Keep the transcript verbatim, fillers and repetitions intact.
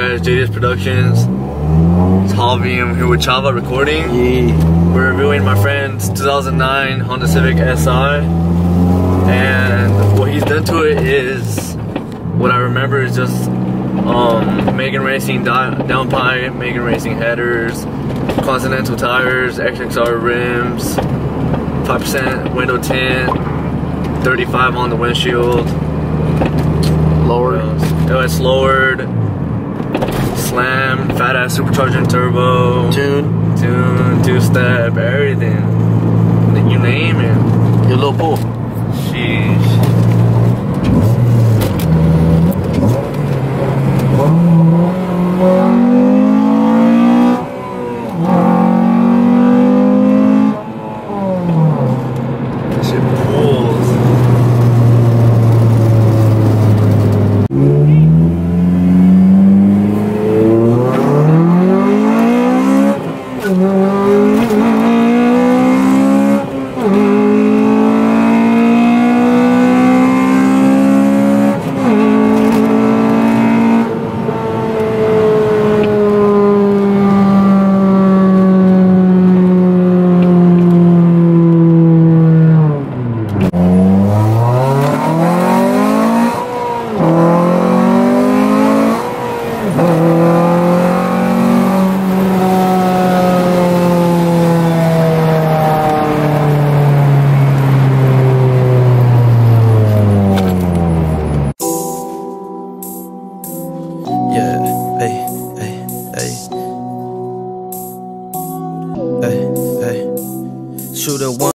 guys, J D S Productions. It's Javi. I'm here with Chava recording. Yeah. We're reviewing my friend's two thousand nine Honda Civic S I. And what he's done to it is, what I remember is just um, Megan Racing downpipe, Megan Racing headers, Continental tires, X X R rims, five percent window tint, thirty-five on the windshield. Lowered. Oh, it's lowered. Slam, fat ass supercharger and turbo. Tune. Tune, two step, everything. You name it. Your little pool. Sheesh. That shit pulls.